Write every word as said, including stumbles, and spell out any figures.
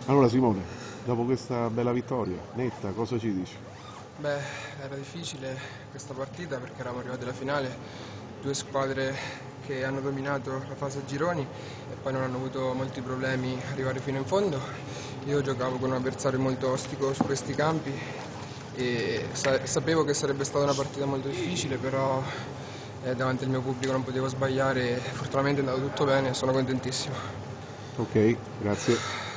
Allora Simone, dopo questa bella vittoria, netta, cosa ci dici? Beh, era difficile questa partita perché eravamo arrivati alla finale, due squadre che hanno dominato la fase a gironi e poi non hanno avuto molti problemi a arrivare fino in fondo. Io giocavo con un avversario molto ostico su questi campi e sa- sapevo che sarebbe stata una partita molto difficile, però eh, davanti al mio pubblico non potevo sbagliare e fortunatamente è andato tutto bene e sono contentissimo. Ok, grazie.